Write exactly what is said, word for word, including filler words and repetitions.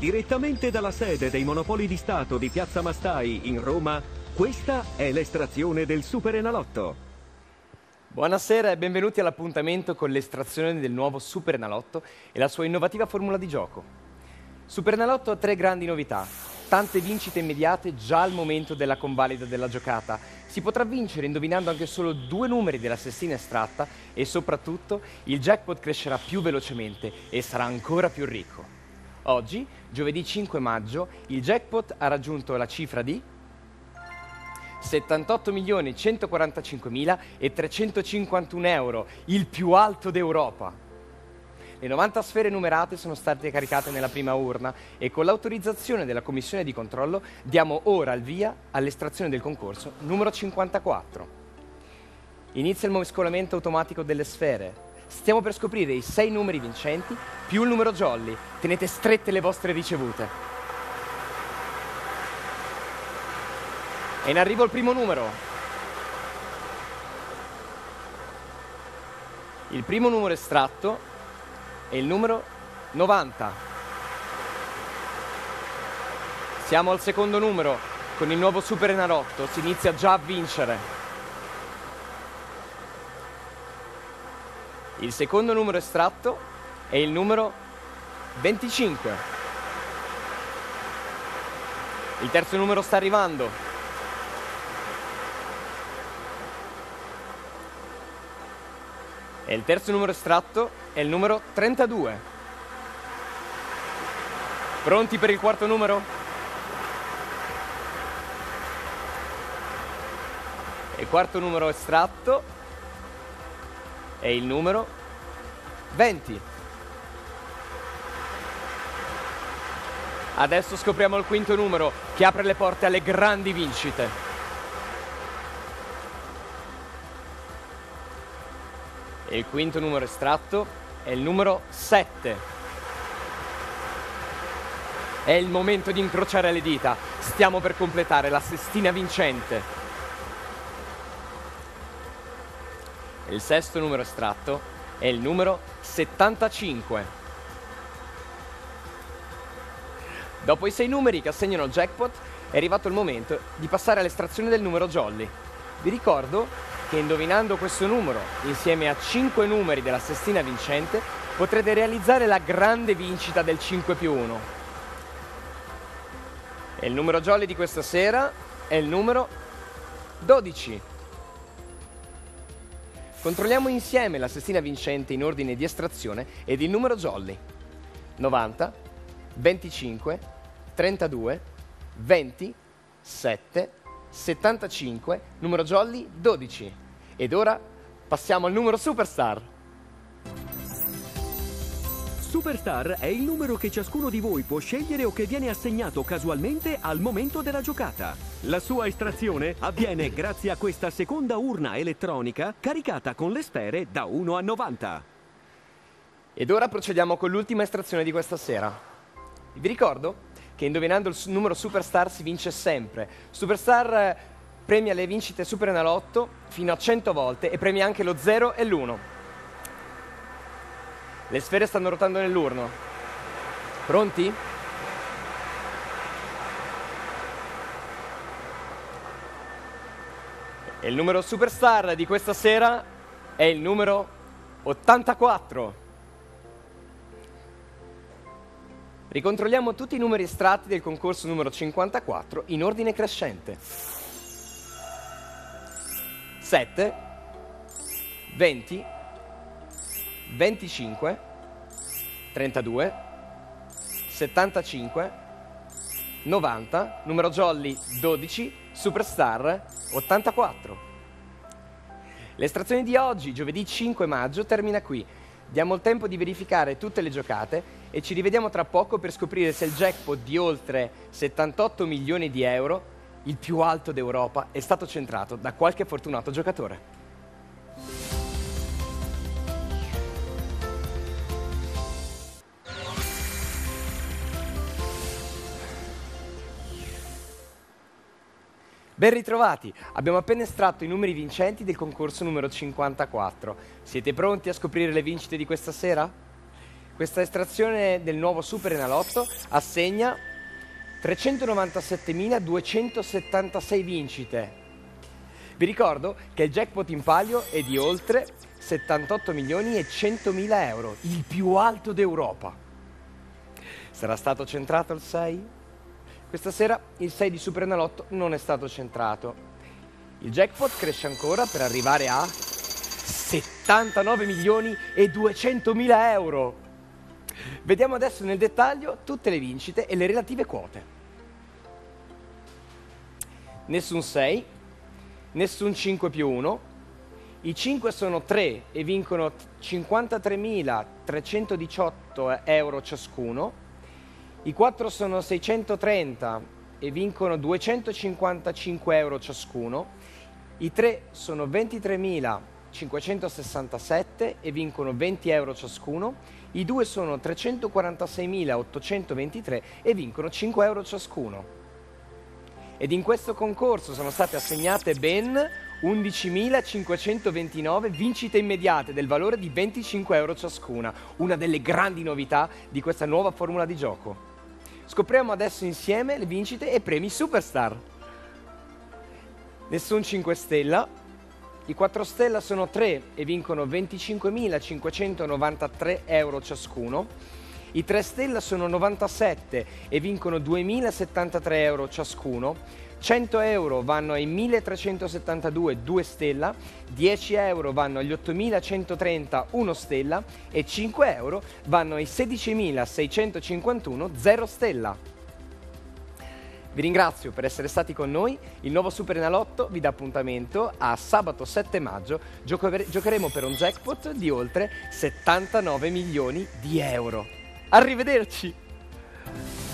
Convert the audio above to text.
direttamente dalla sede dei Monopoli di Stato di Piazza Mastai in Roma, questa è l'estrazione del Super Enalotto. Buonasera e benvenuti all'appuntamento con l'estrazione del nuovo Super Enalotto e la sua innovativa formula di gioco. Super Enalotto ha tre grandi novità, tante vincite immediate già al momento della convalida della giocata. Si potrà vincere indovinando anche solo due numeri della sestina estratta e soprattutto il jackpot crescerà più velocemente e sarà ancora più ricco. Oggi, giovedì cinque maggio, il jackpot ha raggiunto la cifra di settantotto milioni centoquarantacinquemilatrecentocinquantuno euro, il più alto d'Europa. Le novanta sfere numerate sono state caricate nella prima urna e con l'autorizzazione della commissione di controllo diamo ora il via all'estrazione del concorso numero cinquantaquattro. Inizia il mescolamento automatico delle sfere. Stiamo per scoprire i sei numeri vincenti più il numero jolly. Tenete strette le vostre ricevute. È in arrivo il primo numero. Il primo numero estratto è il numero novanta. Siamo al secondo numero. Con il nuovo Super Enalotto si inizia già a vincere. Il secondo numero estratto è il numero venticinque. Il terzo numero sta arrivando. E il terzo numero estratto è il numero trentadue. Pronti per il quarto numero? E il quarto numero estratto è il numero venti. Adesso scopriamo il quinto numero che apre le porte alle grandi vincite. E il quinto numero estratto è il numero sette. È il momento di incrociare le dita. Stiamo per completare la sestina vincente. Il sesto numero estratto è il numero settantacinque. Dopo i sei numeri che assegnano il jackpot, è arrivato il momento di passare all'estrazione del numero jolly. Vi ricordo che indovinando questo numero, insieme a cinque numeri della sestina vincente, potrete realizzare la grande vincita del cinque più uno. E il numero jolly di questa sera è il numero dodici. Controlliamo insieme la sestina vincente in ordine di estrazione ed il numero jolly. novanta, venticinque, trentadue, venti, sette, settantacinque, numero jolly dodici. Ed ora passiamo al numero Superstar. Superstar è il numero che ciascuno di voi può scegliere o che viene assegnato casualmente al momento della giocata. La sua estrazione avviene grazie a questa seconda urna elettronica caricata con le sfere da uno a novanta. Ed ora procediamo con l'ultima estrazione di questa sera. Vi ricordo che indovinando il numero Superstar si vince sempre. Superstar premia le vincite Super Enalotto fino a cento volte e premia anche lo zero e l'uno. Le sfere stanno rotando nell'urno. Pronti? E il numero Superstar di questa sera è il numero ottantaquattro. Ricontrolliamo tutti i numeri estratti del concorso numero cinquantaquattro in ordine crescente. sette, venti, venticinque, trentadue, settantacinque, novanta, numero jolly dodici, Superstar ottantaquattro. L'estrazione di oggi, giovedì cinque maggio, termina qui. Diamo il tempo di verificare tutte le giocate e ci rivediamo tra poco per scoprire se il jackpot di oltre settantotto milioni di euro, il più alto d'Europa, è stato centrato da qualche fortunato giocatore. Ben ritrovati! Abbiamo appena estratto i numeri vincenti del concorso numero cinquantaquattro. Siete pronti a scoprire le vincite di questa sera? Questa estrazione del nuovo Super Enalotto assegna trecentonovantasettemiladuecentosettantasei vincite. Vi ricordo che il jackpot in palio è di oltre settantotto milioni e centomila euro, il più alto d'Europa. Sarà stato centrato il sei? Questa sera il sei di Super Enalotto non è stato centrato. Il jackpot cresce ancora per arrivare a settantanove milioni e duecentomila euro. Vediamo adesso nel dettaglio tutte le vincite e le relative quote. Nessun sei, nessun cinque più uno, i cinque sono tre e vincono cinquantatremilatrecentodiciotto euro ciascuno, i quattro sono seicentotrenta e vincono duecentocinquantacinque euro ciascuno, i tre sono ventitremilacinquecentosessantasette e vincono venti euro ciascuno, i due sono trecentoquarantaseimilaottocentoventitré e vincono cinque euro ciascuno. Ed in questo concorso sono state assegnate ben undicimilacinquecentoventinove vincite immediate del valore di venticinque euro ciascuna, una delle grandi novità di questa nuova formula di gioco. Scopriamo adesso insieme le vincite e premi Superstar. Nessun cinque stella. I quattro stella sono tre e vincono venticinquemilacinquecentonovantatré euro ciascuno. I tre stella sono novantasette e vincono duemilasettantatré euro ciascuno. cento euro vanno ai milletrecentosettantadue due stella, dieci euro vanno agli ottomilacentotrenta uno stella e cinque euro vanno ai sedicimilaseicentocinquantuno zero stella. Vi ringrazio per essere stati con noi. Il nuovo Super Enalotto vi dà appuntamento a sabato sette maggio. Gioco- giocheremo per un jackpot di oltre settantanove milioni di euro. Arrivederci!